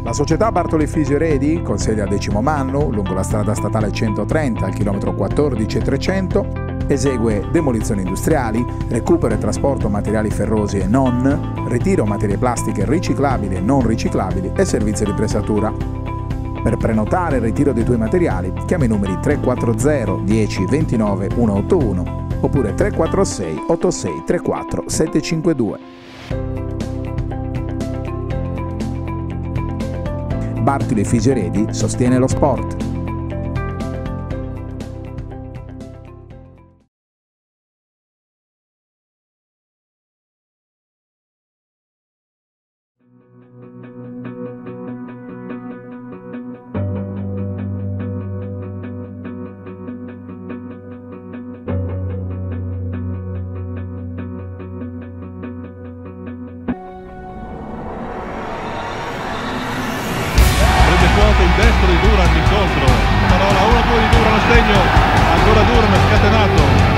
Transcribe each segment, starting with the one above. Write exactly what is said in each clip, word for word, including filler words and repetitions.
La società Bartolo Efisio Eredi, con sede a Decimomannu, lungo la strada statale centotrenta al chilometro quattordici e trecento, esegue demolizioni industriali, recupero e trasporto materiali ferrosi e non, ritiro materie plastiche riciclabili e non riciclabili e servizio di pressatura. Per prenotare il ritiro dei tuoi materiali, chiama i numeri tre quattro zero dieci ventinove centottantuno oppure tre quattro sei otto sei tre quattro sette cinque due. Bartolo Efisio Eredi sostiene lo sport. Il destro di Duran incontro, parola uno due di Duran a segno, ancora Duran scatenato.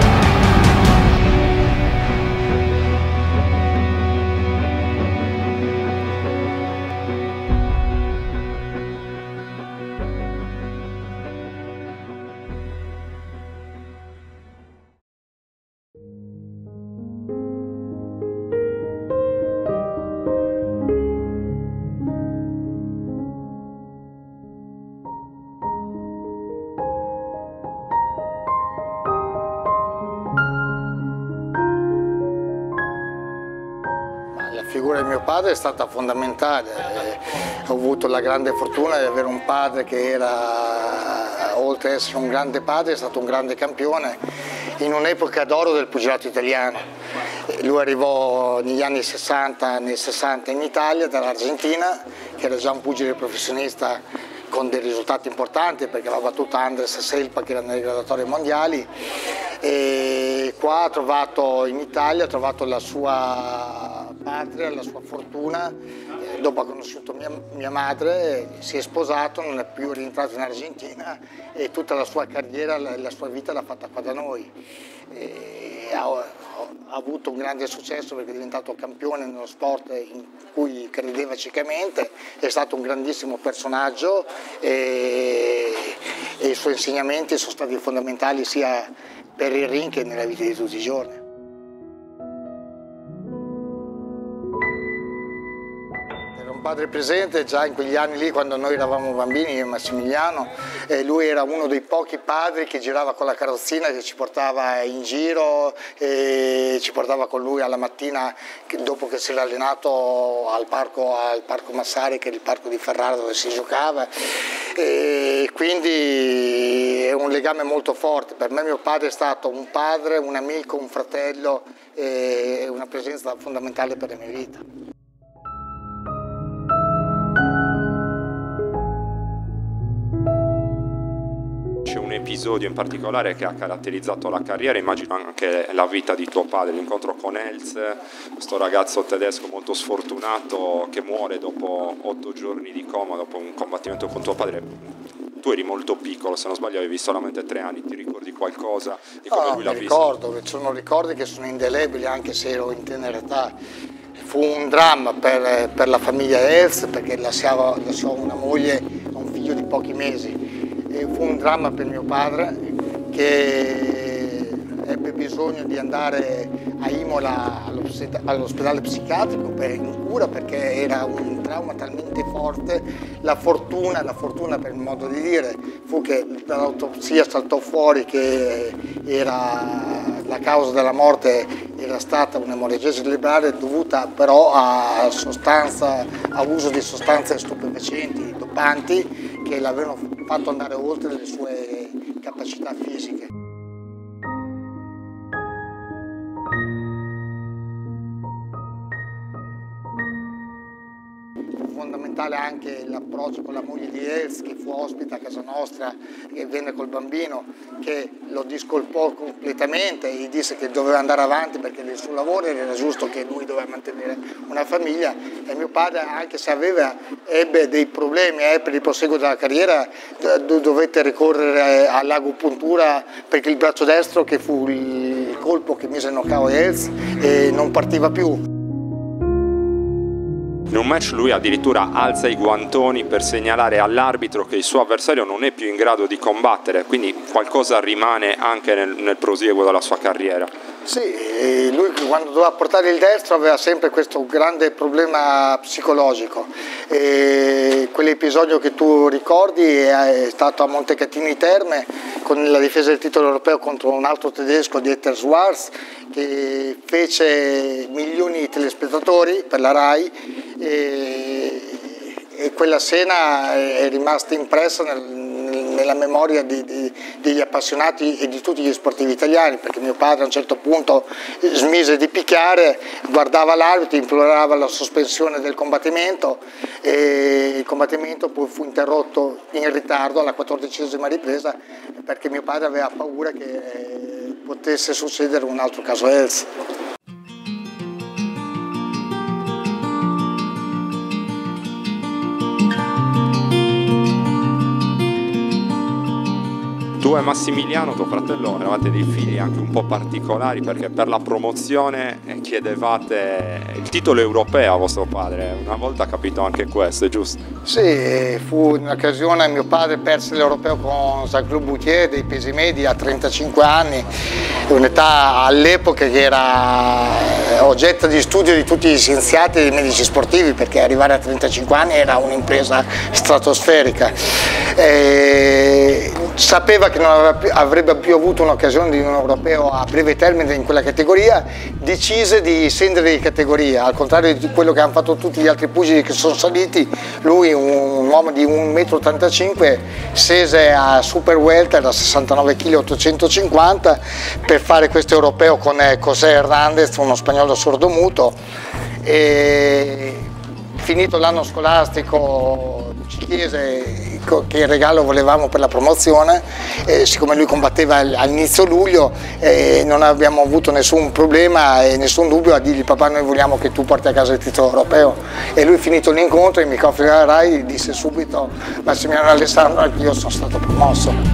La figura di mio padre è stata fondamentale, ho avuto la grande fortuna di avere un padre che era, oltre ad essere un grande padre, è stato un grande campione in un'epoca d'oro del pugilato italiano. Lui arrivò negli anni sessanta, nel sessanta in Italia dall'Argentina, che era già un pugile professionista con dei risultati importanti perché aveva battuto Andres Selpa che era nelle graduatorie mondiali, e qua ha trovato in Italia, ha trovato la sua patria, la sua fortuna. Dopo ha conosciuto mia, mia madre, si è sposato, non è più rientrato in Argentina e tutta la sua carriera, la, la sua vita l'ha fatta qua da noi. E ha, ha avuto un grande successo perché è diventato campione nello sport in cui credeva ciecamente, è stato un grandissimo personaggio e, e i suoi insegnamenti sono stati fondamentali sia per il ring che nella vita di tutti i giorni. Un padre presente già in quegli anni lì, quando noi eravamo bambini, io e Massimiliano, e lui era uno dei pochi padri che girava con la carrozzina, che ci portava in giro e ci portava con lui alla mattina dopo che si era allenato al parco, al parco Massari, che è il parco di Ferrara dove si giocava, e quindi è un legame molto forte. Per me mio padre è stato un padre, un amico, un fratello e una presenza fondamentale per la mia vita. C'è un episodio in particolare che ha caratterizzato la carriera, immagino anche la vita di tuo padre, l'incontro con Els, questo ragazzo tedesco molto sfortunato che muore dopo otto giorni di coma, dopo un combattimento con tuo padre. Tu eri molto piccolo, se non sbaglio avevi solamente tre anni, ti ricordi qualcosa di come no, lui l'ha mi visto? ricordo, sono ricordi che sono indelebili anche se ero in tenera età. Fu un dramma per, per la famiglia Els perché lasciava, lasciò una moglie e un figlio di pochi mesi. E fu un dramma per mio padre che ebbe bisogno di andare a Imola all'ospedale psichiatrico per, in cura perché era un trauma talmente forte. La fortuna, la fortuna per il modo di dire, fu che dall'autopsia saltò fuori che era, la causa della morte era stata un'emorragia cerebrale dovuta però a, sostanza, a uso di sostanze stupefacenti, dopanti, che l'avevano fatto andare oltre le sue capacità fisiche. Fondamentale anche l'approccio con la moglie di Els che fu ospite a casa nostra, che venne col bambino, che lo discolpò completamente e gli disse che doveva andare avanti perché il suo lavoro era giusto, che lui doveva mantenere una famiglia, e mio padre, anche se aveva, ebbe dei problemi eh, per il proseguo della carriera, dovette ricorrere all'agopuntura perché il braccio destro, che fu il colpo che mise in knockout Els, e non partiva più. In un match lui addirittura alza i guantoni per segnalare all'arbitro che il suo avversario non è più in grado di combattere, quindi qualcosa rimane anche nel, nel prosieguo della sua carriera. Sì, lui quando doveva portare il destro aveva sempre questo grande problema psicologico. E quell'episodio che tu ricordi è stato a Montecatini Terme con la difesa del titolo europeo contro un altro tedesco, Dieter Schwarz, che fece milioni di telespettatori per la RAI e, e quella scena è rimasta impressa nel, nella memoria di, di, degli appassionati e di tutti gli sportivi italiani, perché mio padre a un certo punto smise di picchiare, guardava l'arbitro, implorava la sospensione del combattimento e il combattimento poi fu interrotto in ritardo alla quattordicesima ripresa perché mio padre aveva paura che potesse succedere un altro caso Elz. Tu e Massimiliano, tuo fratello, eravate dei figli anche un po' particolari perché per la promozione chiedevate il titolo europeo a vostro padre. Una volta ha capito anche questo, è giusto? Sì, fu un'occasione, mio padre perse l'europeo con Jean-Claude Boutier dei pesi medi a trentacinque anni, un'età all'epoca che era oggetto di studio di tutti gli scienziati e dei medici sportivi, perché arrivare a trentacinque anni era un'impresa stratosferica. E sapeva che non avrebbe più avuto un'occasione di un europeo a breve termine in quella categoria, decise di scendere di categoria, al contrario di quello che hanno fatto tutti gli altri pugili che sono saliti. Lui, un uomo di un metro e ottantacinque, scese a super welter da sessantanove chili ottocentocinquanta per fare questo europeo con José Hernández, uno spagnolo sordomuto, e finito l'anno scolastico ci chiese che regalo volevamo per la promozione, e siccome lui combatteva all'inizio luglio eh, non abbiamo avuto nessun problema e nessun dubbio a dirgli: papà, noi vogliamo che tu porti a casa il titolo europeo. E lui, finito l'incontro, ai microfoni della RAI disse subito: Massimiliano Alessandro, io sono stato promosso.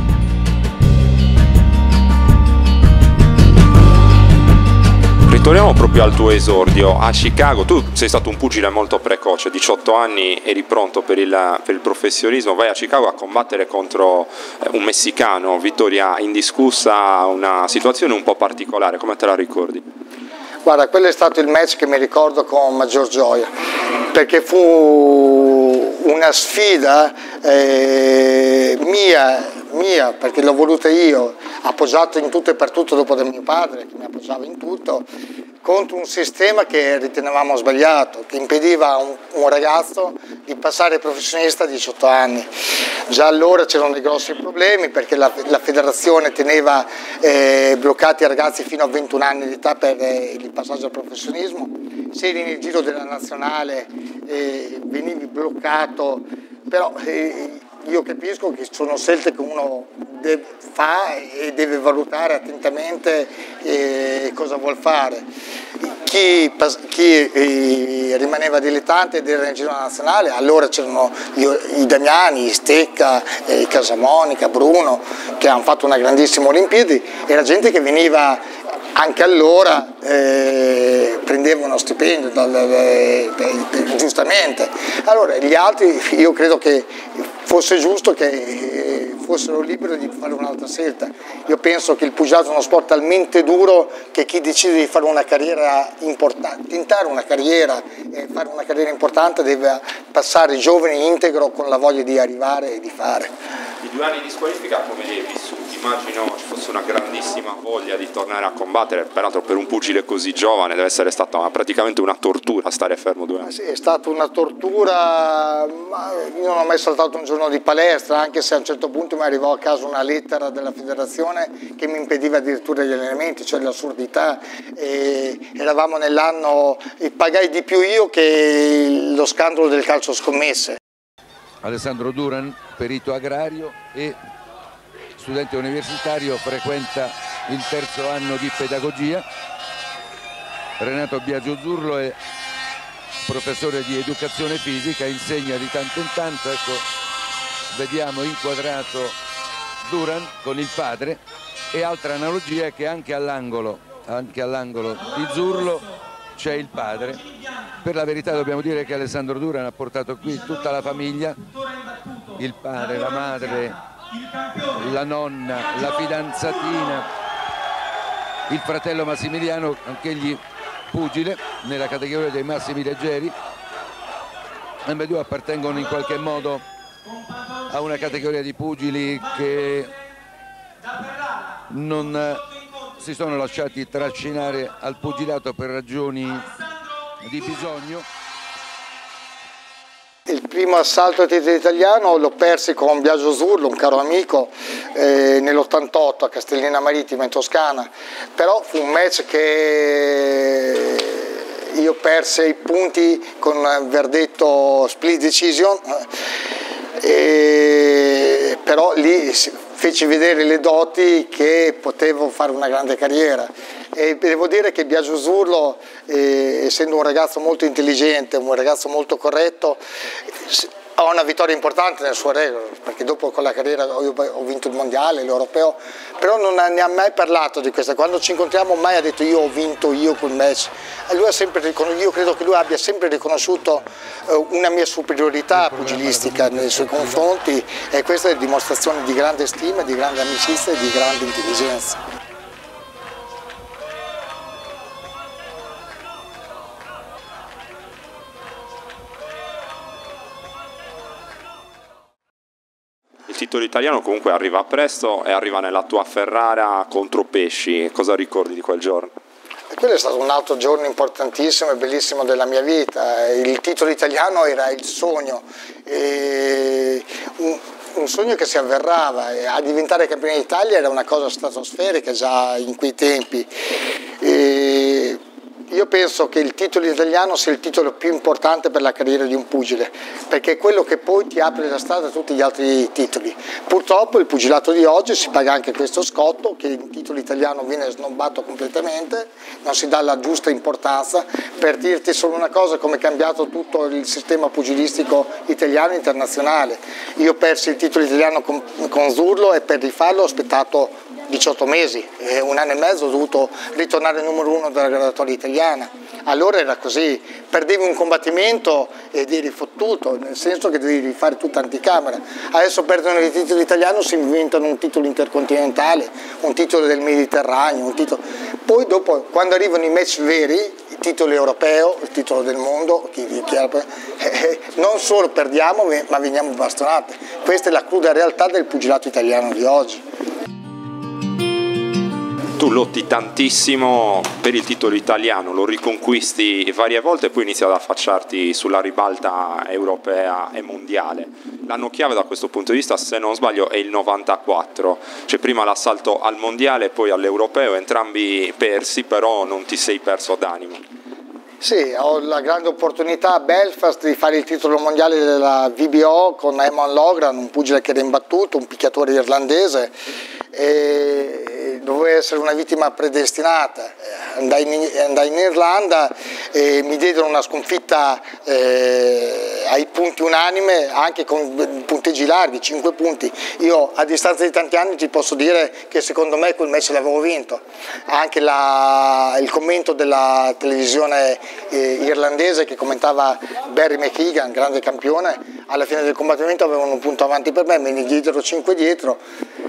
Ritorniamo proprio al tuo esordio a Chicago. Tu sei stato un pugile molto precoce, diciotto anni, eri pronto per il, per il professionismo, vai a Chicago a combattere contro un messicano, vittoria indiscussa, una situazione un po' particolare, come te la ricordi? Guarda, quello è stato il match che mi ricordo con maggior gioia, perché fu una sfida eh, mia, mia, perché l'ho voluta io, appoggiato in tutto e per tutto dopo da mio padre, che mi appoggiava in tutto, contro un sistema che ritenevamo sbagliato, che impediva a un, un ragazzo di passare professionista a diciotto anni. Già allora c'erano dei grossi problemi perché la, la federazione teneva eh, bloccati i ragazzi fino a ventuno anni di età per eh, il passaggio al professionismo. Se eri nel giro della nazionale eh, venivi bloccato, però eh, io capisco che sono scelte che uno deve, fa e deve valutare attentamente eh, cosa vuol fare. Chi, chi eh, rimaneva dilettante ed era nel giro nazionale, allora c'erano i Damiani, Stecca, eh, Casamonica, Bruno, che hanno fatto una grandissima Olimpiadi, era gente che veniva anche allora, eh, prendeva uno stipendio, dal, eh, eh, giustamente. Allora gli altri, io credo che fosse giusto che eh, fossero liberi di fare un'altra scelta. Io penso che il pugilato è uno sport talmente duro che chi decide di fare una carriera importante, tentare una carriera e fare una carriera importante deve passare giovane integro con la voglia di arrivare e di fare. I due anni di squalifica come li hai vissuti? Immagino ci fosse una grandissima voglia di tornare a combattere, peraltro per un pugile così giovane deve essere stata una, praticamente una tortura stare fermo due anni. Sì, è stata una tortura, ma io non ho mai saltato un giorno di palestra, anche se a un certo punto mi arrivò a casa una lettera della federazione che mi impediva addirittura gli allenamenti, cioè l'assurdità. E eravamo nell'anno, e pagai di più io che lo scandalo del calcio scommesse. Alessandro Duran, perito agrario e studente universitario, frequenta il terzo anno di pedagogia. Renato Biagio Zurlo è professore di educazione fisica, insegna di tanto in tanto. Ecco, vediamo inquadrato Duran con il padre, e altra analogia è che anche all'angolo anche all'angolo di Zurlo c'è il padre, Per la verità dobbiamo dire che Alessandro Duran ha portato qui tutta la famiglia, il padre, la madre, la nonna, la fidanzatina, il fratello Massimiliano, anch'egli pugile nella categoria dei massimi leggeri. Ambedue appartengono in qualche modo a una categoria di pugili che non si sono lasciati trascinare al pugilato per ragioni di bisogno. Il primo assalto al titolo italiano l'ho persi con Biagio Zurlo, un caro amico, eh, nell'ottantotto a Castellina Marittima in Toscana, però fu un match che io persi i punti con verdetto split decision, e però lì feci vedere le doti che potevo fare una grande carriera. E devo dire che Biagio Zurlo, eh, essendo un ragazzo molto intelligente, un ragazzo molto corretto, ha una vittoria importante nel suo record, perché dopo con la carriera io ho vinto il mondiale, l'europeo, però non ne ha mai parlato di questa. Quando ci incontriamo mai ha detto io ho vinto io quel match. E lui ha sempre, io credo che lui abbia sempre riconosciuto una mia superiorità pugilistica nei suoi confronti, e questa è dimostrazione di grande stima, di grande amicizia e di grande intelligenza. Il titolo italiano comunque arriva presto e arriva nella tua Ferrara contro Pesci. Cosa ricordi di quel giorno? Quello è stato un altro giorno importantissimo e bellissimo della mia vita. Il titolo italiano era il sogno, e un, un sogno che si avverava. A diventare campione d'Italia era una cosa stratosferica già in quei tempi. E io penso che il titolo italiano sia il titolo più importante per la carriera di un pugile, perché è quello che poi ti apre la strada a tutti gli altri titoli. Purtroppo il pugilato di oggi si paga anche questo scotto, che il titolo italiano viene snobbato completamente, non si dà la giusta importanza. Per dirti solo una cosa, come è cambiato tutto il sistema pugilistico italiano e internazionale. Io persi il titolo italiano con, con Zurlo, e per rifarlo ho aspettato diciotto mesi, e un anno e mezzo ho dovuto ritornare numero uno della graduatoria italiana. Allora era così, perdevi un combattimento ed eri fottuto, nel senso che devi rifare tutta anticamera. Adesso perdono il titolo italiano, si inventano un titolo intercontinentale, un titolo del Mediterraneo, un titolo... Poi dopo, quando arrivano i match veri, il titolo europeo, il titolo del mondo, chi, chi, eh, non solo perdiamo ma veniamo bastonati. Questa è la cruda realtà del pugilato italiano di oggi. Tu lotti tantissimo per il titolo italiano, lo riconquisti varie volte e poi inizi ad affacciarti sulla ribalta europea e mondiale. L'anno chiave da questo punto di vista, se non sbaglio, è il novantaquattro, cioè prima l'assalto al mondiale e poi all'europeo, entrambi persi, però non ti sei perso d'animo. Sì, ho la grande opportunità a Belfast di fare il titolo mondiale della V B O con Eamon Logran, un pugile che era imbattuto, un picchiatore irlandese, e dovevo essere una vittima predestinata. Andai in, andai in Irlanda e mi diedero una sconfitta eh, ai punti unanime, anche con punteggi larghi, cinque punti. Io a distanza di tanti anni ti posso dire che secondo me quel match l'avevo vinto. Anche la, il commento della televisione eh, irlandese che commentava Barry McKeegan, grande campione, alla fine del combattimento avevano un punto avanti per me, me ne diedero cinque dietro.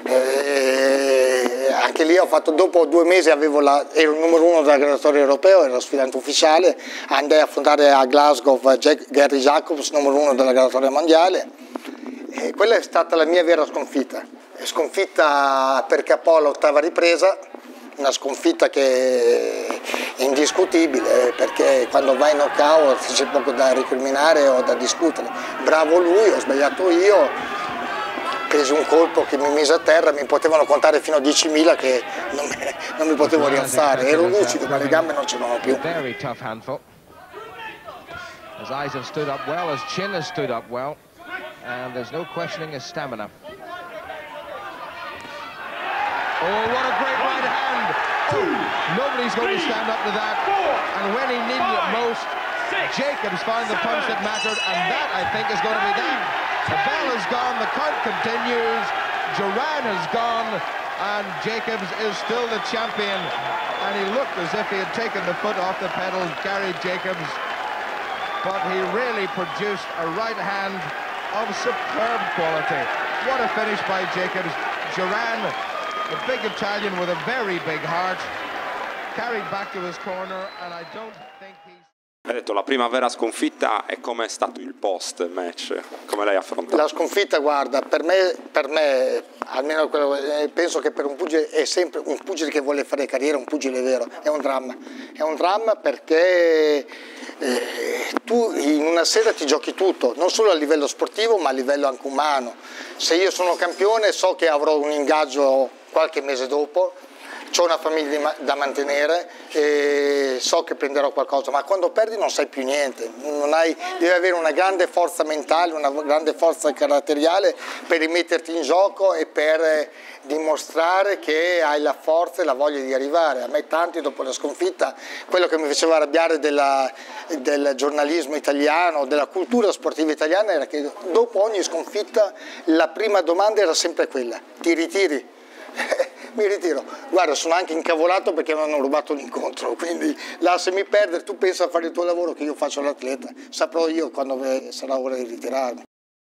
Eh, anche lì ho fatto, dopo due mesi avevo la, ero il numero uno della graduatoria europeo, ero sfidante ufficiale, andai a affrontare a Glasgow Jack, Gary Jacobs, numero uno della graduatoria mondiale, e quella è stata la mia vera sconfitta, sconfitta perché Apollo all'ottava ripresa, una sconfitta che è indiscutibile, perché quando vai in knockout c'è poco da recriminare o da discutere. Bravo lui, ho sbagliato io, presi un colpo che mi mise a terra, mi potevano contare fino a diecimila che non, me, non mi potevo rialzare, ero lucido ma le gambe non c'erano più. Very tough handful. His eyes have stood up well, his chin has stood up well, and there's no questioning his stamina. Oh, what a great right hand! Nobody's going to stand up to that, and when he needed it most, Jacobs found the punch that mattered, and that, I think, is going to be that. The bell is gone, the count continues, Duran is gone, and Jacobs is still the champion. And he looked as if he had taken the foot off the pedal, Gary Jacobs. but he really produced a right hand of superb quality. What a finish by Jacobs. Duran, a big Italian with a very big heart, carried back to his corner, and I don't think he's... Ha detto la prima vera sconfitta, e come è stato il post match? Come l'hai affrontato? La sconfitta, guarda, per me, per me almeno quello, eh, penso che per un pugile è sempre un pugile che vuole fare carriera, un pugile vero, è un dramma. È un dramma perché eh, tu in una sera ti giochi tutto, non solo a livello sportivo ma a livello anche umano. Se io sono campione so che avrò un ingaggio qualche mese dopo, ho una famiglia da mantenere e so che prenderò qualcosa, ma quando perdi non sai più niente, non hai, devi avere una grande forza mentale, una grande forza caratteriale per rimetterti in gioco e per dimostrare che hai la forza e la voglia di arrivare. A me tanti dopo la sconfitta, quello che mi faceva arrabbiare della, del giornalismo italiano, della cultura sportiva italiana, era che dopo ogni sconfitta la prima domanda era sempre quella: ti ritiri? Mi ritiro. Guarda, sono anche incavolato perché mi hanno rubato l'incontro, quindi là se mi perde tu pensa a fare il tuo lavoro che io faccio l'atleta, saprò io quando sarà ora di ritirarmi.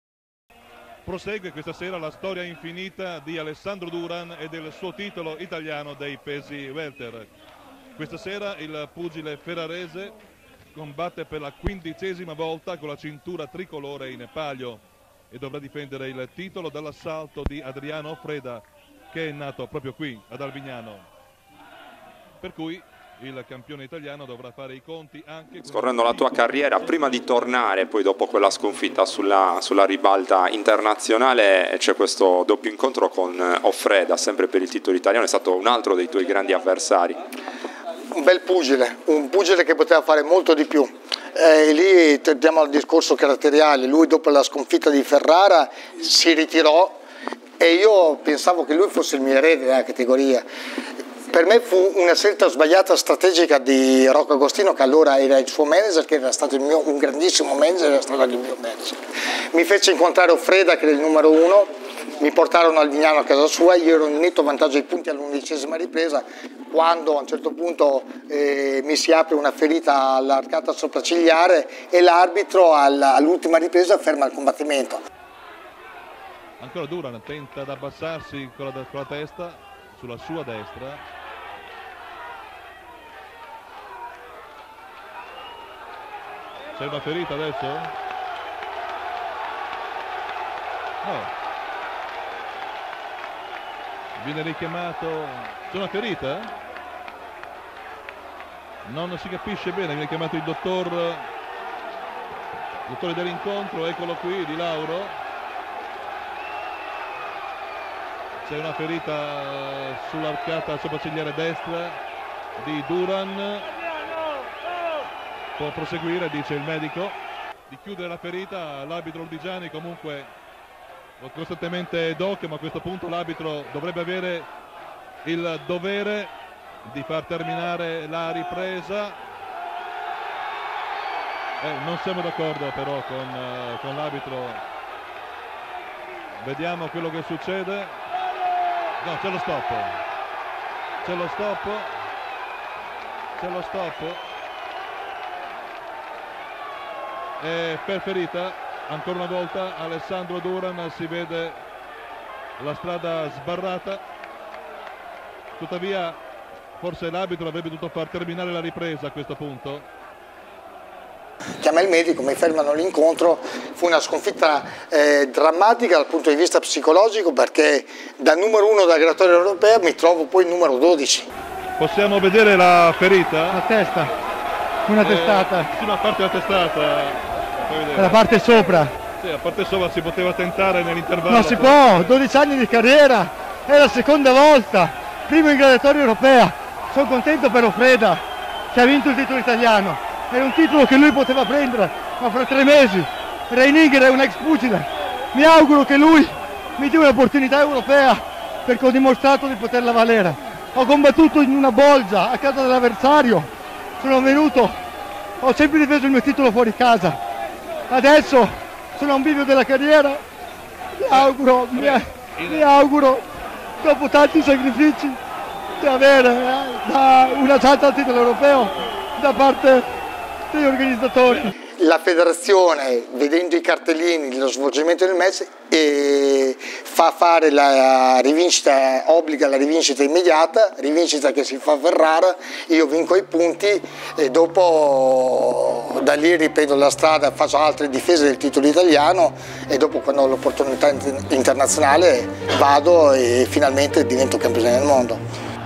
Prosegue questa sera la storia infinita di Alessandro Duran e del suo titolo italiano dei pesi welter. Questa sera il pugile ferrarese combatte per la quindicesima volta con la cintura tricolore in palio e dovrà difendere il titolo dall'assalto di Adriano Offreda, che è nato proprio qui ad Alvignano, per cui il campione italiano dovrà fare i conti anche con... Scorrendo la tua carriera, prima di tornare poi dopo quella sconfitta sulla, sulla ribalta internazionale, c'è questo doppio incontro con Offreda, sempre per il titolo italiano, è stato un altro dei tuoi grandi avversari. Un bel pugile, un pugile che poteva fare molto di più. Eh, lì torniamo al discorso caratteriale, lui dopo la sconfitta di Ferrara si ritirò e io pensavo che lui fosse il mio erede nella categoria. Per me fu una scelta sbagliata strategica di Rocco Agostino, che allora era il suo manager, che era stato il mio, un grandissimo manager, era stato il mio manager. Mi fece incontrare Offreda, che era il numero uno, mi portarono al Vignano a casa sua, io ero in netto vantaggio ai punti all'undicesima ripresa, quando a un certo punto eh, mi si apre una ferita all'arcata sopraccigliare e l'arbitro all'ultima ripresa ferma il combattimento. Ancora Duran tenta ad abbassarsi con la, con la testa sulla sua destra. C'è una ferita adesso? No. Viene richiamato. C'è una ferita? Non si capisce bene, viene chiamato il dottor, il dottore dell'incontro, eccolo qui, Di Lauro. C'è una ferita sull'arcata sopraccigliare destra di Duran. Può proseguire, dice il medico, di chiudere la ferita. L'arbitro Ordigiani comunque costantemente doc, ma a questo punto l'arbitro dovrebbe avere il dovere di far terminare la ripresa. Eh, non siamo d'accordo però con, uh, con l'arbitro. Vediamo quello che succede. No, c'è lo stop, c'è lo stop, c'è lo stop, e per ferita, ancora una volta, Alessandro Duran, si vede la strada sbarrata, tuttavia forse l'arbitro avrebbe dovuto far terminare la ripresa a questo punto. Chiama il medico, mi fermano l'incontro, fu una sconfitta eh, drammatica dal punto di vista psicologico, perché da numero uno della graduatoria europea mi trovo poi il numero dodici. Possiamo vedere la ferita? La testa, una eh, testata. Sì, una parte della testata. La parte sopra. Sì, la parte sopra si poteva tentare nell'intervallo. Non si può, dodici anni di carriera, è la seconda volta, primo in graduatoria europea. Sono contento per Offreda che ha vinto il titolo italiano. Era un titolo che lui poteva prendere, ma fra tre mesi. Reininger è un ex pugile. Mi auguro che lui mi dia un'opportunità europea, perché ho dimostrato di poterla valere. Ho combattuto in una bolgia a casa dell'avversario, sono venuto, ho sempre difeso il mio titolo fuori casa. Adesso sono a un bivio della carriera, mi auguro, mi, mi auguro, dopo tanti sacrifici, di avere eh, una chance al titolo europeo da parte degli organizzatori. la federazione, vedendo i cartellini dello svolgimento del match, e fa fare la rivincita, obbliga la rivincita immediata, rivincita che si fa a Ferrara, io vinco i punti e dopo da lì riprendo la strada, faccio altre difese del titolo italiano e dopo, quando ho l'opportunità internazionale, vado e finalmente divento campione del mondo.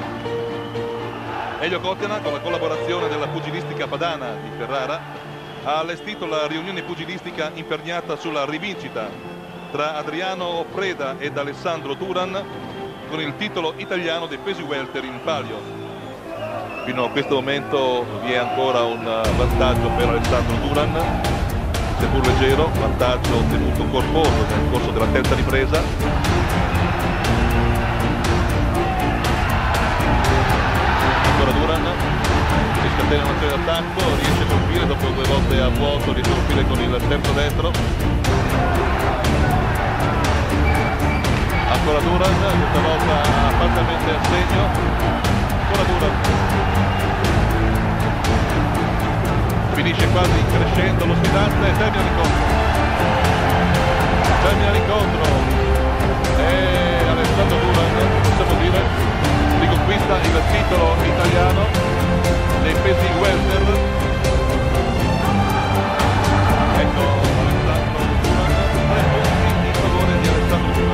Elio Cotena, con la collaborazione della Pugilistica Padana di Ferrara, ha allestito la riunione pugilistica imperniata sulla rivincita tra Adriano Preda ed Alessandro Duran con il titolo italiano dei pesi welter in palio. Fino a questo momento vi è ancora un vantaggio per Alessandro Duran, seppur leggero, vantaggio ottenuto corposo nel corso della terza ripresa. Ancora Duran, si scatena un'azione d'attacco, riesce a colpire dopo due volte a vuoto, riesce a colpire con il terzo destro. Ancora Duran, questa volta parzialmente a segno. Ancora Duran. Finisce quasi crescendo lo sfidante e termina l'incontro. Termina l'incontro. E Alessandro Duran, possiamo dire, riconquista il titolo italiano dei pesi welter. Ecco Alessandro Duran, tre punti in favore di Alessandro Duran.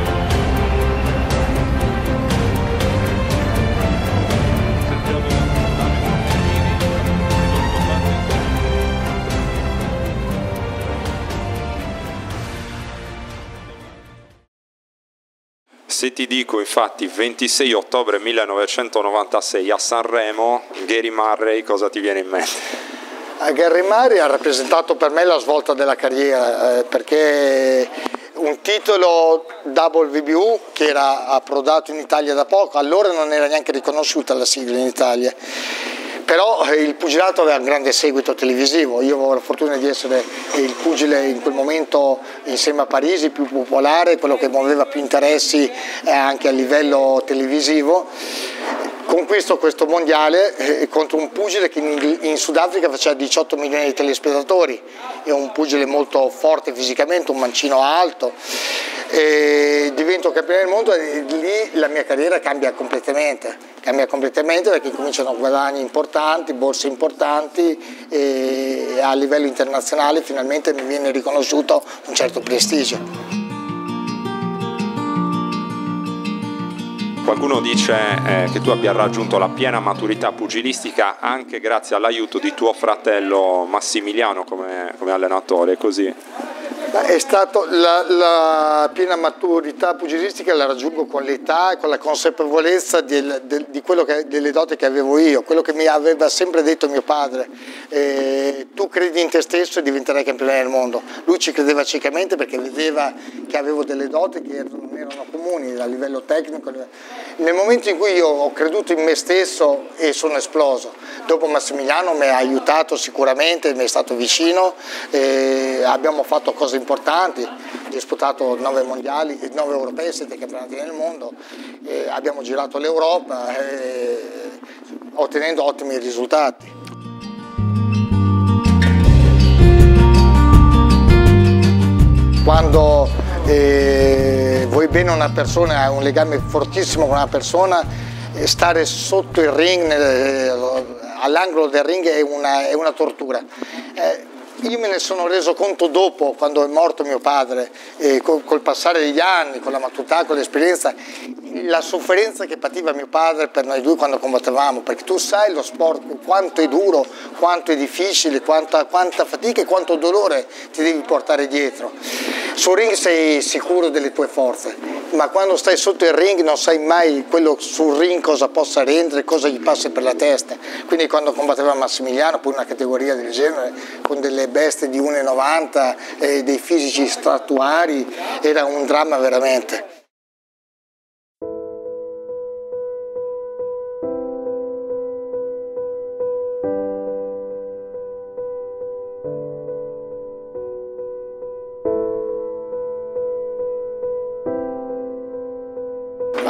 Se ti dico infatti ventisei ottobre millenovecentonovantasei a Sanremo, Gary Murray, cosa ti viene in mente? Gary Murray ha rappresentato per me la svolta della carriera, eh, perché un titolo W B U che era approdato in Italia da poco, allora non era neanche riconosciuta la sigla in Italia. Però il pugilato aveva un grande seguito televisivo, io avevo la fortuna di essere il pugile in quel momento insieme a Parisi più popolare, quello che muoveva più interessi anche a livello televisivo. Conquisto questo mondiale contro un pugile che in Sudafrica faceva diciotto milioni di telespettatori, è un pugile molto forte fisicamente, un mancino alto, e divento campione del mondo e lì la mia carriera cambia completamente, cambia completamente perché cominciano guadagni importanti, borse importanti e a livello internazionale finalmente mi viene riconosciuto un certo prestigio. Qualcuno dice eh, che tu abbia raggiunto la piena maturità pugilistica anche grazie all'aiuto di tuo fratello Massimiliano come, come allenatore, così? È stato la, la piena maturità pugilistica la raggiungo con l'età e con la consapevolezza del, del, di quello che, delle doti che avevo io, quello che mi aveva sempre detto mio padre, eh, tu credi in te stesso e diventerai campione del mondo. Lui ci credeva ciecamente perché vedeva che avevo delle doti che non erano comuni a livello tecnico. Nel momento in cui io ho creduto in me stesso e sono esploso, dopo Massimiliano mi ha aiutato sicuramente, mi è stato vicino, eh, abbiamo fatto cose importanti, ho disputato nove mondiali, nove europei, sette campionati nel mondo, eh, abbiamo girato l'Europa eh, ottenendo ottimi risultati. Quando eh, vuoi bene una persona, hai un legame fortissimo con una persona, eh, stare sotto il ring, eh, all'angolo del ring è una, è una tortura. Eh, Io me ne sono reso conto dopo, quando è morto mio padre, eh, col, col passare degli anni, con la maturità, con l'esperienza, la sofferenza che pativa mio padre per noi due quando combattevamo, perché tu sai lo sport quanto è duro, quanto è difficile, quanta, quanta fatica e quanto dolore ti devi portare dietro. Sul ring sei sicuro delle tue forze, ma quando stai sotto il ring non sai mai quello sul ring cosa possa rendere, cosa gli passa per la testa. Quindi quando combatteva Massimiliano, poi una categoria del genere, con delle bestie di uno e novanta e dei fisici statuari, era un dramma veramente.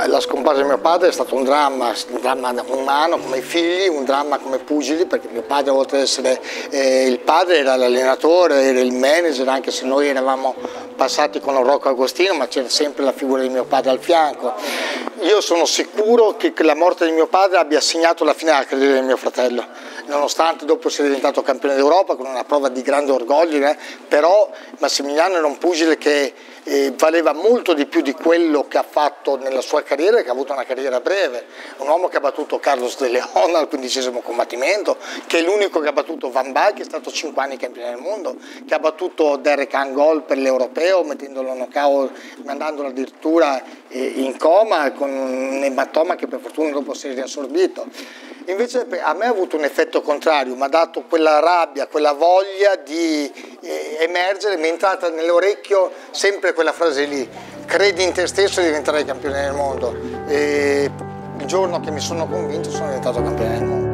la scomparsa di mio padre è stato un dramma, un dramma umano come i figli, un dramma come pugili, perché mio padre, oltre ad essere eh, il padre, era l'allenatore, era il manager, anche se noi eravamo passati con Rocco Agostino, ma c'era sempre la figura di mio padre al fianco. Io sono sicuro che la morte di mio padre abbia segnato la fine della carriera di mio fratello, nonostante dopo sia diventato campione d'Europa con una prova di grande orgoglio, eh, però Massimiliano era un pugile che eh, valeva molto di più di quello che ha fatto nella sua carriera, che ha avuto una carriera breve, un uomo che ha battuto Carlos de Leon al quindicesimo combattimento, che è l'unico che ha battuto Van Baal, che è stato cinque anni campione del mondo, che ha battuto Derek Angol per l'europeo, mettendolo knockout, mandandolo addirittura eh, in coma con un ematoma che per fortuna dopo si è riassorbito. Invece a me ha avuto un effetto contrario, mi ha dato quella rabbia, quella voglia di eh, emergere, mi è entrata nell'orecchio sempre quella frase lì: credi in te stesso e diventerai campione del mondo. E il giorno che mi sono convinto sono diventato campione del mondo.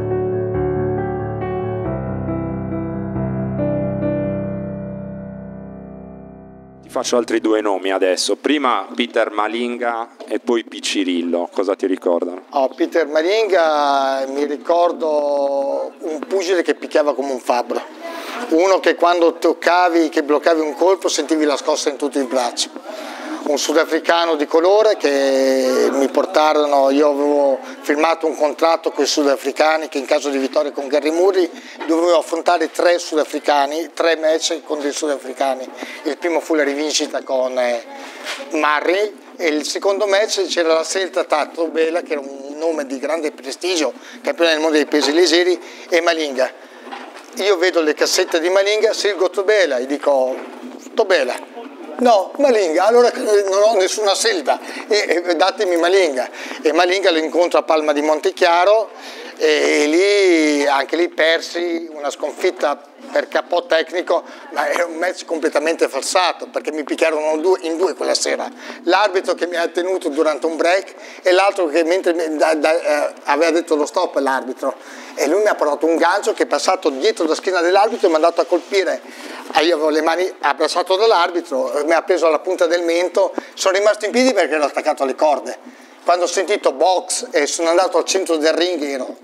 Faccio altri due nomi adesso, prima Peter Malinga e poi Piccirillo, cosa ti ricordano? Oh, Peter Malinga, mi ricordo un pugile che picchiava come un fabbro, uno che quando toccavi, che bloccavi un colpo sentivi la scossa in tutti i bracci, un sudafricano di colore che mi portarono, io avevo firmato un contratto con i sudafricani che in caso di vittoria con Gary Murray dovevo affrontare tre sudafricani, tre match con dei sudafricani. Il primo fu la rivincita con eh, Murray e il secondo match c'era la scelta tra Tobela, che era un nome di grande prestigio, campione del mondo dei pesi leggeri, e Malinga. Io vedo le cassette di Malinga, scelgo Tobela e dico: Tobela. No, Malinga, allora non ho nessuna scelta, e, e datemi Malinga. E Malinga lo incontro a Palma di Montechiaro e lì, anche lì persi una sconfitta per K O tecnico, ma era un match completamente falsato perché mi picchiarono due, in due quella sera. L'arbitro che mi ha tenuto durante un break e l'altro che mentre da, da, eh, aveva detto lo stop l'arbitro, e lui mi ha portato un gancio che è passato dietro la schiena dell'arbitro e mi ha andato a colpire. Io avevo le mani abbracciato dall'arbitro, mi ha preso alla punta del mento, sono rimasto in piedi perché ero attaccato alle corde. Quando ho sentito box e sono andato al centro del ring ero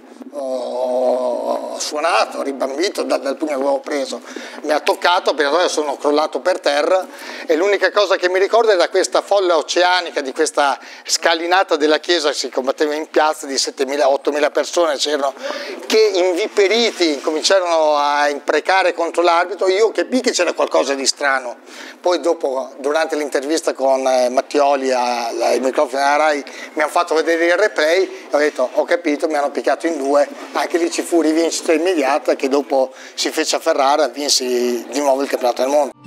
ho suonato, ribambito dal, dal pugno che avevo preso, mi ha toccato, per allora sono crollato per terra e l'unica cosa che mi ricordo era questa folla oceanica di questa scalinata della chiesa, si combatteva in piazza di settemila ottomila persone, c'erano che inviperiti cominciarono a imprecare contro l'arbitro. Io capii che c'era qualcosa di strano, poi dopo durante l'intervista con eh, Mattioli ai microfoni della Rai mi hanno fatto vedere il replay e ho detto ho capito, mi hanno picchiato in due. Anche lì ci fu rivincita immediata che dopo si fece a Ferrara e vinsi di nuovo il campionato del mondo.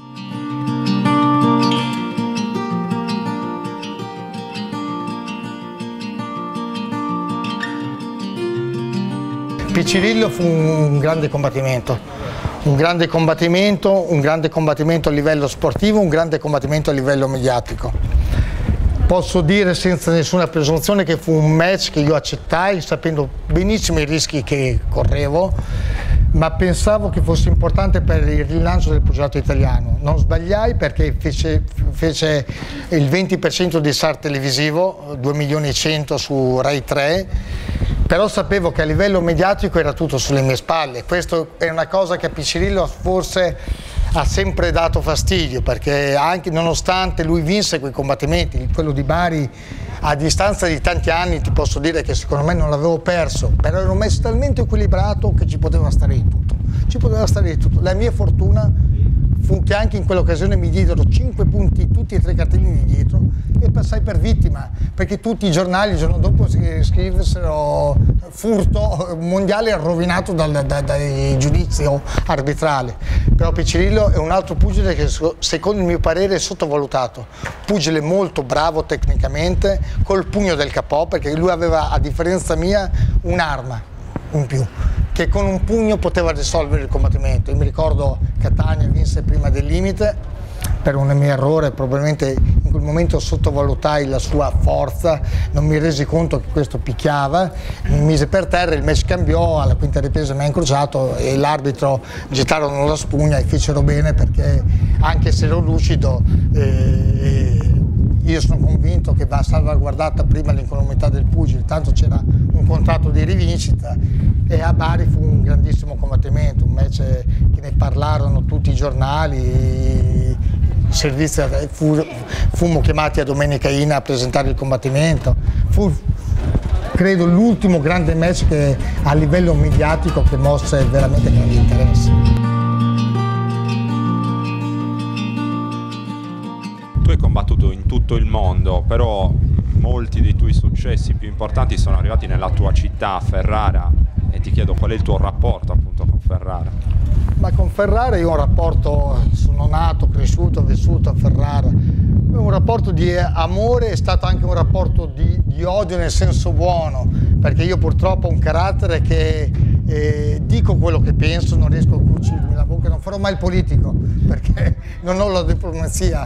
Piccirillo fu un grande combattimento, un grande combattimento, un grande combattimento a livello sportivo, un grande combattimento a livello mediatico. Posso dire senza nessuna presunzione che fu un match che io accettai sapendo benissimo i rischi che correvo, ma pensavo che fosse importante per il rilancio del pugilato italiano. Non sbagliai perché fece, fece il venti per cento di S A R televisivo, due milioni e cento su Rai tre, però sapevo che a livello mediatico era tutto sulle mie spalle. Questo è una cosa che a Piccirillo forse ha sempre dato fastidio, perché anche nonostante lui vinse quei combattimenti, quello di Bari a distanza di tanti anni ti posso dire che secondo me non l'avevo perso, però ero messo talmente equilibrato che ci poteva stare di tutto, ci poteva stare di tutto. La mia fortuna fu che anche in quell'occasione mi diedero cinque punti tutti e tre cartellini di dietro e passai per vittima, perché tutti i giornali il giorno dopo scrivessero furto mondiale rovinato dal, da, dal giudizio arbitrale. Però Piccirillo è un altro pugile che secondo il mio parere è sottovalutato, pugile molto bravo tecnicamente, col pugno del K O, perché lui aveva, a differenza mia, un'arma in più, che con un pugno poteva risolvere il combattimento. Io mi ricordo Catania vinse prima del limite per un mio errore, probabilmente in quel momento sottovalutai la sua forza, non mi resi conto che questo picchiava, mi mise per terra, il match cambiò, alla quinta ripresa mi ha incrociato e l'arbitro gettarono la spugna e fecero bene perché anche se ero lucido eh, io sono convinto che va salvaguardata prima l'incolumità del pugile, tanto c'era un contratto di rivincita e a Bari fu un grandissimo combattimento, un match che ne parlarono tutti i giornali, i servizi, fu, fummo chiamati a Domenica Ina a presentare il combattimento, fu credo l'ultimo grande match che a livello mediatico che mosse veramente grande interesse. Tu hai combattuto in tutto il mondo, però molti dei tuoi successi più importanti sono arrivati nella tua città, Ferrara, e ti chiedo qual è il tuo rapporto appunto con Ferrara. Ma con Ferrara io ho un rapporto, sono nato, cresciuto, vissuto a Ferrara, un rapporto di amore, è stato anche un rapporto di, di odio nel senso buono, perché io purtroppo ho un carattere che eh, dico quello che penso, non riesco a cucirmi la bocca, non farò mai il politico perché non ho la diplomazia,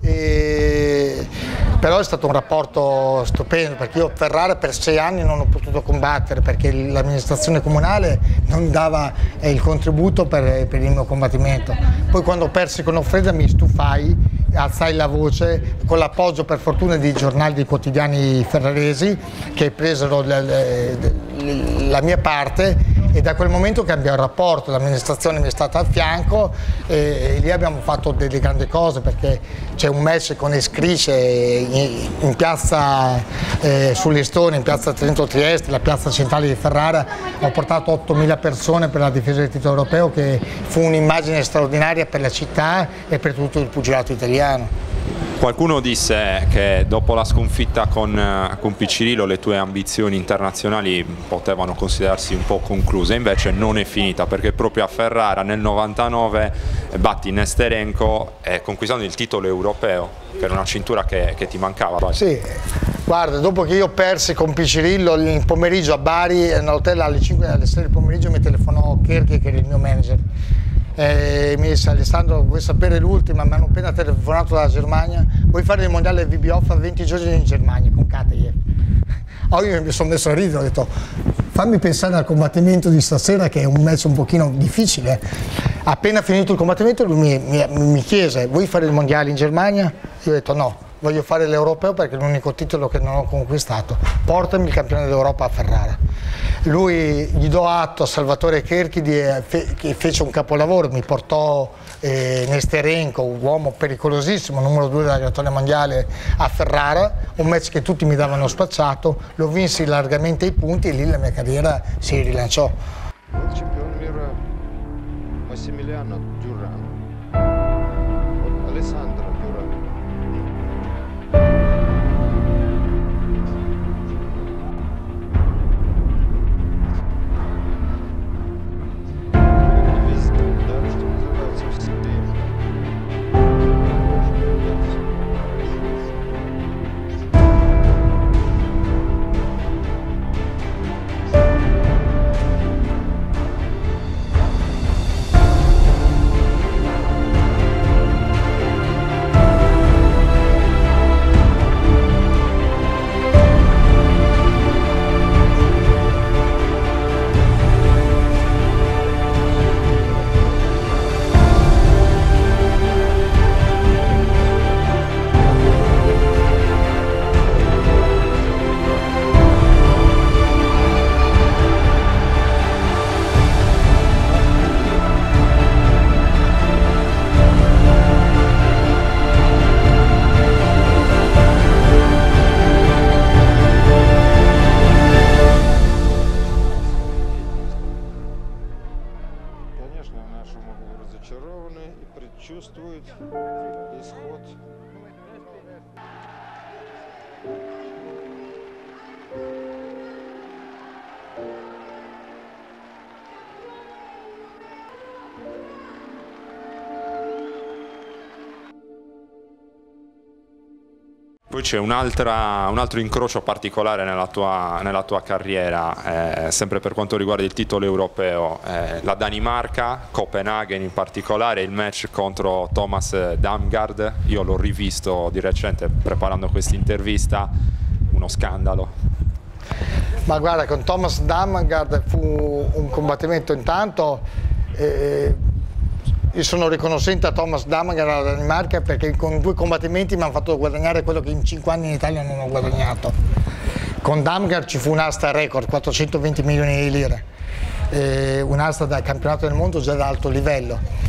e... però è stato un rapporto stupendo, perché io a Ferrara per sei anni non ho potuto combattere perché l'amministrazione comunale non dava eh, il contributo per, per il mio combattimento. Poi quando ho perso con Offreda mi stufai, alzai la voce con l'appoggio per fortuna dei giornali, dei quotidiani ferraresi che presero la, la, la mia parte, e da quel momento cambiò il rapporto, l'amministrazione mi è stata a fianco e, e lì abbiamo fatto delle grandi cose, perché c'è un match con Escrice in, in piazza eh, sull'Estonia, in piazza Trento Trieste, la piazza centrale di Ferrara, ho portato ottomila persone per la difesa del titolo europeo, che fu un'immagine straordinaria per la città e per tutto il pugilato italiano. Qualcuno disse che dopo la sconfitta con, con Piccirillo le tue ambizioni internazionali potevano considerarsi un po' concluse, invece non è finita, perché proprio a Ferrara nel novantanove batti Nesterenko eh, conquistando il titolo europeo, che era una cintura che, che ti mancava. Sì, guarda, dopo che io persi con Piccirillo il pomeriggio a Bari, nell'hotel alle cinque alle sei del pomeriggio mi telefonò Kerky, che era il mio manager. E mi disse: Alessandro, vuoi sapere l'ultima? Mi hanno appena telefonato dalla Germania, vuoi fare il mondiale V B O F a venti giorni in Germania con Katajev? Oh, io mi sono messo a ridere, ho detto fammi pensare al combattimento di stasera, che è un match un pochino difficile. Appena finito il combattimento lui mi, mi, mi chiese: vuoi fare il mondiale in Germania? Io ho detto no, voglio fare l'europeo perché è l'unico titolo che non ho conquistato, portami il campione d'Europa a Ferrara. Lui, gli do atto a Salvatore Kerky di, fe, che fece un capolavoro, mi portò eh, Nesterenko, un uomo pericolosissimo, numero due della graduatoria mondiale a Ferrara, un match che tutti mi davano spacciato, lo vinsi largamente ai punti e lì la mia carriera si rilanciò. Il campione mira Massimiliano Duran, Alessandro Duran. Предчувствует исход. Poi c'è un, un altro incrocio particolare nella tua, nella tua carriera, eh, sempre per quanto riguarda il titolo europeo, eh, la Danimarca, Copenaghen in particolare, il match contro Thomas Damgaard. Io l'ho rivisto di recente preparando questa intervista, uno scandalo. Ma guarda, con Thomas Damgaard fu un combattimento intanto, eh, io sono riconoscente a Thomas Damgård alla Danimarca perché con due combattimenti mi hanno fatto guadagnare quello che in cinque anni in Italia non ho guadagnato. Con Damgård ci fu un'asta record, quattrocentoventi milioni di lire, eh, un'asta da campionato del mondo già da alto livello.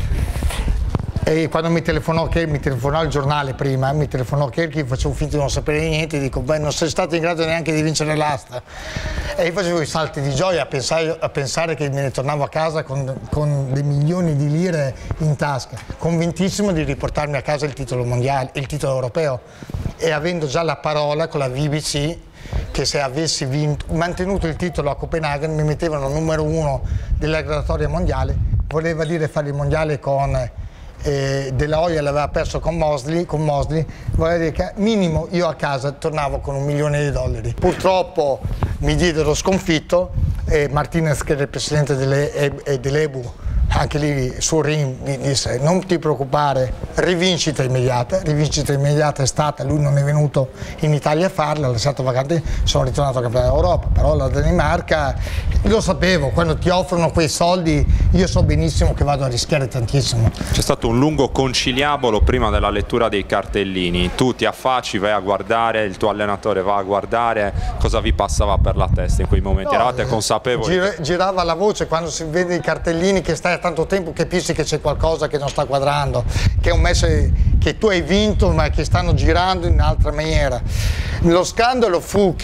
E quando mi telefonò, che mi telefonò il giornale prima, mi telefonò Kerky, facevo finta di non sapere niente, dico beh non sei stato in grado neanche di vincere l'asta. E io facevo i salti di gioia a pensare, a pensare che me ne tornavo a casa con, con dei milioni di lire in tasca, convintissimo di riportarmi a casa il titolo mondiale, il titolo europeo, e avendo già la parola con la V B C che se avessi vinto, mantenuto il titolo a Copenaghen mi mettevano numero uno della graduatoria mondiale, voleva dire fare il mondiale con Eh, De La Hoya l'aveva perso con Mosley, con Mosley, vorrei dire che minimo io a casa tornavo con un milione di dollari. Purtroppo mi diedero sconfitto e Martinez, che era il presidente dell'E B U, anche lì sul ring mi disse non ti preoccupare, rivincita immediata, rivincita immediata è stata, lui non è venuto in Italia a farla, ha lasciato vacante, sono ritornato a campione d'Europa, però la Danimarca, lo sapevo, quando ti offrono quei soldi io so benissimo che vado a rischiare tantissimo. C'è stato un lungo conciliabolo prima della lettura dei cartellini, tu ti affacci, vai a guardare, il tuo allenatore va a guardare, cosa vi passava per la testa in quei momenti? No, eravate consapevoli? Gira, girava la voce quando si vede i cartellini che stai tanto tempo, capisci che c'è qualcosa che non sta quadrando, che è un mese che tu hai vinto ma che stanno girando in un'altra maniera. Lo scandalo fu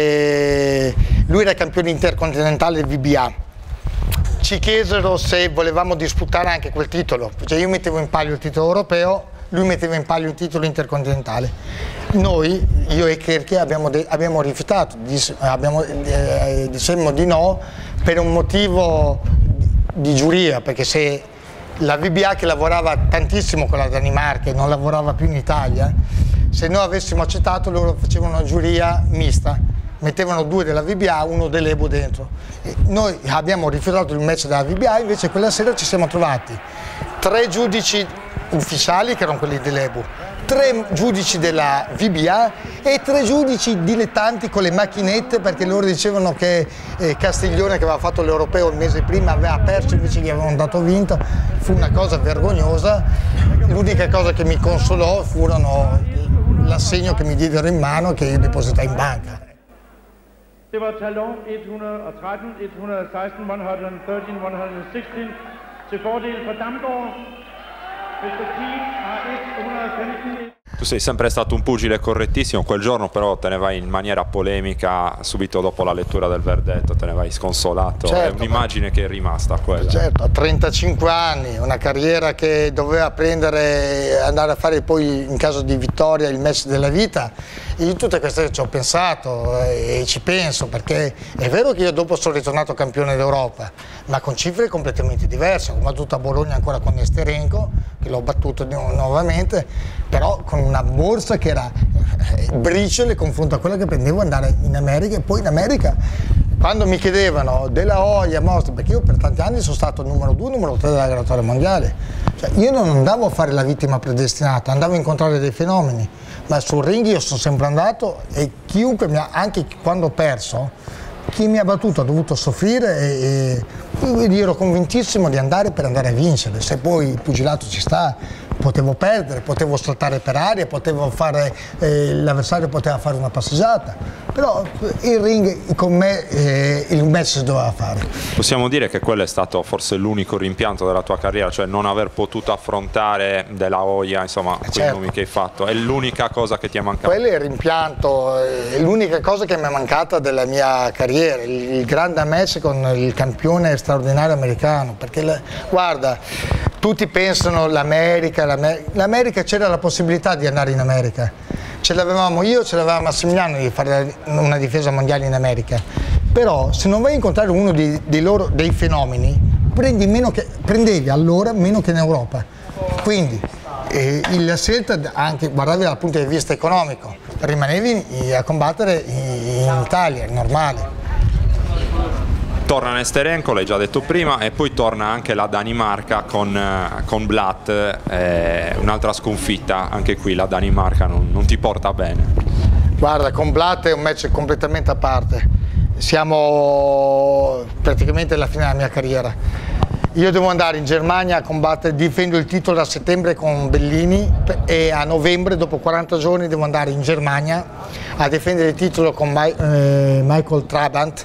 che lui era campione intercontinentale V B A, ci chiesero se volevamo disputare anche quel titolo, cioè io mettevo in palio il titolo europeo, lui metteva in palio il titolo intercontinentale. Noi, io e Kerky, abbiamo, abbiamo rifiutato, dis, abbiamo, eh, dicemmo di no per un motivo di giuria, perché se la V B A, che lavorava tantissimo con la Danimarca e non lavorava più in Italia, se noi avessimo accettato loro facevano una giuria mista, mettevano due della V B A, uno dell'E B U dentro. E noi abbiamo rifiutato il match della V B A, invece quella sera ci siamo trovati tre giudici ufficiali che erano quelli dell'E B U, tre giudici della V B A e tre giudici dilettanti con le macchinette, perché loro dicevano che eh, Castiglione, che aveva fatto l'Europeo il mese prima, aveva perso, invece gli avevano dato vinto. Fu una cosa vergognosa. L'unica cosa che mi consolò furono l'assegno che mi diedero in mano, che io depositai in banca. Det var talon et hundrede og tretten, et hundrede og seksten, et hundrede og tretten, et hundrede og seksten til fordel for Damgård. mister Keane har et hundrede og femten. Tu sei sempre stato un pugile correttissimo, quel giorno però te ne vai in maniera polemica subito dopo la lettura del verdetto, te ne vai sconsolato, certo, è un'immagine che è rimasta quella. Certo, a trentacinque anni, una carriera che doveva prendere, andare a fare poi in caso di vittoria il match della vita, io tutte queste ci ho pensato e ci penso, perché è vero che io dopo sono ritornato campione d'Europa, ma con cifre completamente diverse, ho battuto a Bologna ancora con Nesterenko, che l'ho battuto nuovamente, però con una borsa che era briciole confronto a quella che prendevo andare in America. E poi in America, quando mi chiedevano De La Hoya, Most, perché io per tanti anni sono stato numero due, numero tre della graduatoria mondiale, cioè, io non andavo a fare la vittima predestinata, andavo a incontrare dei fenomeni, ma sul ring io sono sempre andato, e chiunque mi ha, anche quando ho perso, chi mi ha battuto ha dovuto soffrire, e, e io ero convintissimo di andare per andare a vincere. Se poi il pugilato ci sta, potevo perdere, potevo saltare per aria, potevo fare, eh, l'avversario poteva fare una passeggiata, però il ring con me eh, il match si doveva fare. Possiamo dire che quello è stato forse l'unico rimpianto della tua carriera, cioè non aver potuto affrontare De La Hoya, insomma, quei certo. nomi che hai fatto, è l'unica cosa che ti è mancata? Quello è il rimpianto, è l'unica cosa che mi è mancata della mia carriera, il, il grande match con il campione straordinario americano, perché la, guarda, tutti pensano l'America, l'America, c'era la possibilità di andare in America, ce l'avevamo io, ce l'aveva Massimiliano di fare una difesa mondiale in America, però se non vai a incontrare uno dei, dei, loro, dei fenomeni, prendi meno che, prendevi allora meno che in Europa, quindi eh, la scelta anche guardavi dal punto di vista economico, rimanevi a combattere in, in Italia, è normale. Torna Nesterenko, l'hai già detto prima, e poi torna anche la Danimarca con, con Blatt, eh, un'altra sconfitta, anche qui la Danimarca non, non ti porta bene. Guarda, con Blatt è un match completamente a parte, siamo praticamente alla fine della mia carriera. Io devo andare in Germania a combattere, difendo il titolo a settembre con Bellini e a novembre, dopo quaranta giorni, devo andare in Germania a difendere il titolo con My, eh, Michael Trabant.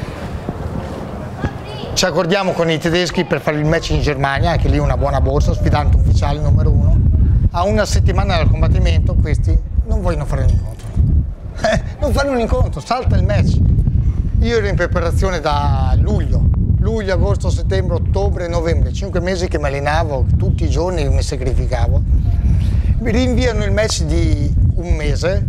Ci accordiamo con i tedeschi per fare il match in Germania, anche lì una buona borsa, sfidante ufficiale numero uno. A una settimana dal combattimento questi non vogliono fare un incontro. Eh, non fanno un incontro, salta il match. Io ero in preparazione da luglio. Luglio, agosto, settembre, ottobre, novembre, cinque mesi che mi allenavo tutti i giorni, mi sacrificavo. Mi rinviano il match di un mese,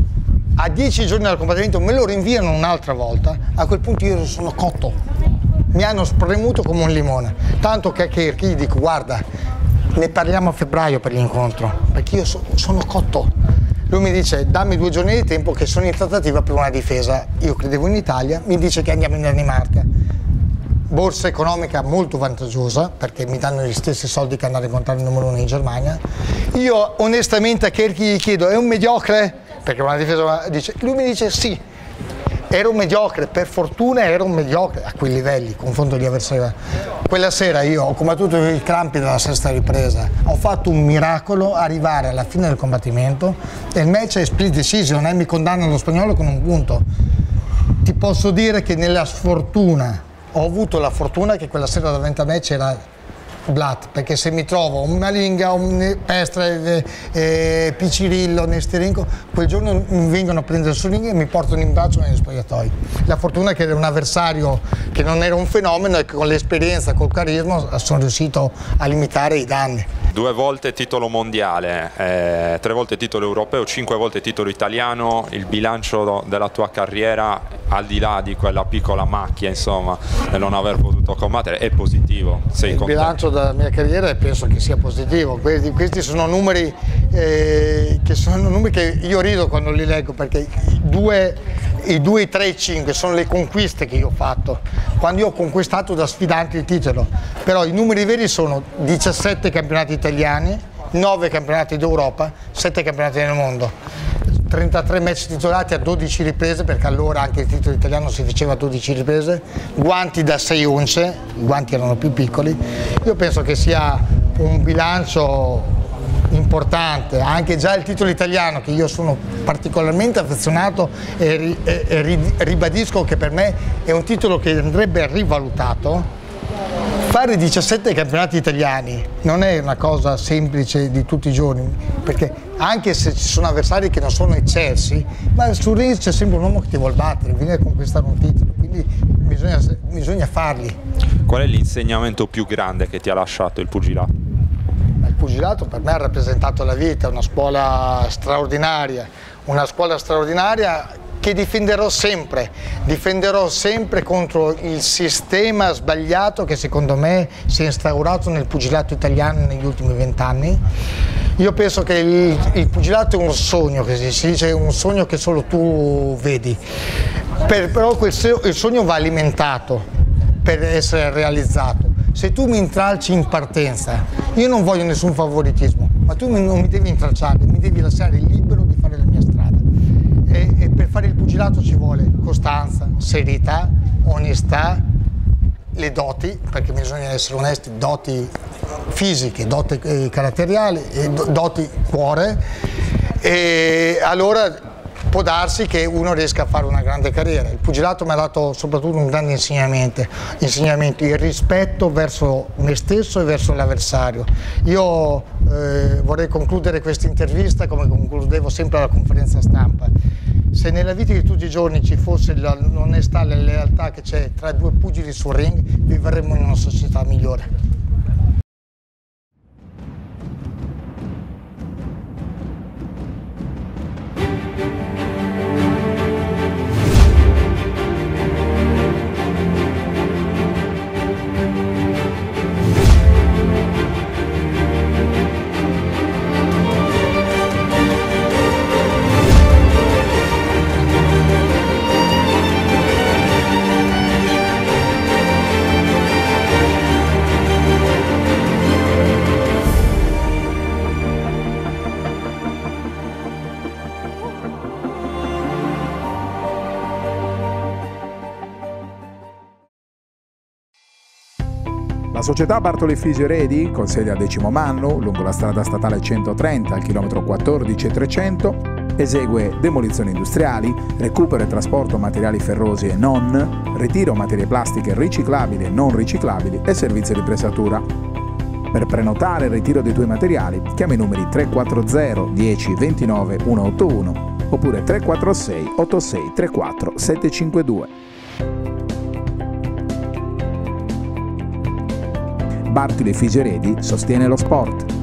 a dieci giorni dal combattimento me lo rinviano un'altra volta, a quel punto io sono cotto, mi hanno spremuto come un limone, tanto che a Kirk gli dico guarda, ne parliamo a febbraio per l'incontro, perché io so, sono cotto. Lui mi dice dammi due giorni di tempo che sono in trattativa per una difesa, io credevo in Italia, mi dice che andiamo in Danimarca. Borsa economica molto vantaggiosa perché mi danno gli stessi soldi che andare a incontrare il numero uno in Germania. Io onestamente a Kerchi gli chiedo è un mediocre? Perché una difesa dice, lui mi dice sì, ero un mediocre, per fortuna ero un mediocre a quei livelli, confronto agli avversari. Quella sera io ho combattuto i crampi della sesta ripresa, ho fatto un miracolo arrivare alla fine del combattimento e il match è split decision, eh, mi condanna lo spagnolo con un punto. Ti posso dire che nella sfortuna ho avuto la fortuna che quella sera davanti a me c'era Blatt, perché se mi trovo un Malinga, un Pestre, eh, Picirillo, Nesterenko, quel giorno mi vengono a prendere sul ring e mi portano in braccio negli spogliatoi. La fortuna è che era un avversario che non era un fenomeno e che con l'esperienza, col carisma, sono riuscito a limitare i danni. Due volte titolo mondiale, eh, tre volte titolo europeo, cinque volte titolo italiano, il bilancio della tua carriera, al di là di quella piccola macchia, insomma, e non aver potuto combattere, è positivo. Sei il bilancio della mia carriera penso che sia positivo. Questi, questi sono numeri eh, che sono numeri che io rido quando li leggo, perché i due, i due, i tre, i cinque sono le conquiste che io ho fatto quando io ho conquistato da sfidante il titolo, però i numeri veri sono diciassette campionati italiani, nove campionati d'Europa, sette campionati del mondo, trentatré match titolati a dodici riprese, perché allora anche il titolo italiano si faceva a dodici riprese, guanti da sei once, i guanti erano più piccoli. Io penso che sia un bilancio importante, anche già il titolo italiano che io sono particolarmente affezionato e, ri, e, e ri, ribadisco che per me è un titolo che andrebbe rivalutato. Fare diciassette campionati italiani non è una cosa semplice di tutti i giorni, perché anche se ci sono avversari che non sono eccelsi, ma sul ring c'è sempre un uomo che ti vuole battere, viene a conquistare un titolo, quindi bisogna, bisogna farli. Qual è l'insegnamento più grande che ti ha lasciato il pugilato? Il pugilato per me ha rappresentato la vita, una scuola straordinaria, una scuola straordinaria che difenderò sempre, difenderò sempre contro il sistema sbagliato che secondo me si è instaurato nel pugilato italiano negli ultimi vent'anni. Io penso che il, il pugilato è un sogno, che si dice, è un sogno che solo tu vedi, per, però quel, il sogno va alimentato per essere realizzato. Se tu mi intralci in partenza, io non voglio nessun favoritismo, ma tu non mi devi intralciare, mi devi lasciare libero di fare la mia strada. E, e per fare il pugilato ci vuole costanza, serietà, onestà, le doti, perché bisogna essere onesti, doti fisiche, doti eh, caratteriali, e doti cuore, e allora può darsi che uno riesca a fare una grande carriera. Il pugilato mi ha dato soprattutto un grande insegnamento, insegnamento il rispetto verso me stesso e verso l'avversario. Io eh, vorrei concludere questa intervista come concludevo sempre alla conferenza stampa. Se nella vita di tutti i giorni ci fosse l'onestà e la lealtà che c'è tra due pugili sul ring, vivremmo in una società migliore. società Bartoli Fisio-Redi, con sede a Decimomannu, lungo la strada statale centotrenta al chilometro quattordici e trecento, esegue demolizioni industriali, recupero e trasporto materiali ferrosi e non, ritiro materie plastiche riciclabili e non riciclabili e servizio di pressatura. Per prenotare il ritiro dei tuoi materiali, chiama i numeri tre quattro zero dieci ventinove centottantuno oppure tre quattro sei otto sei tre quattro sette cinque due. Bartoli Fisio-Redi sostiene lo sport.